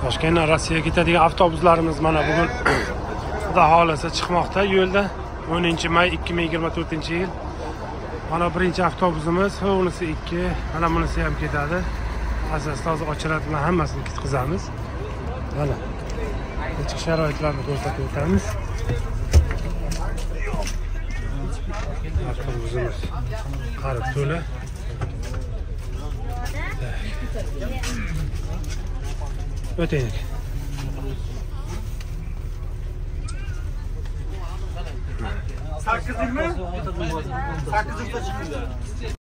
Toshkentdan Rossiyaga ketadigan avtobuslarimiz mana bugun xudo xolasa chiqmoqda yo'lda. 10-may 2024-yil. Mana birinchi avtobusimiz, unisi 2, mana bunisi ham ketadi. Asas hozir ochiladi bilan hammasini ketkazamiz. Mana ichki sharoitlarni ko'rsatib o'tamiz. Avtobusimiz qarib to'la. O'taylik. Sakkizinmi? 8'da chiqdi.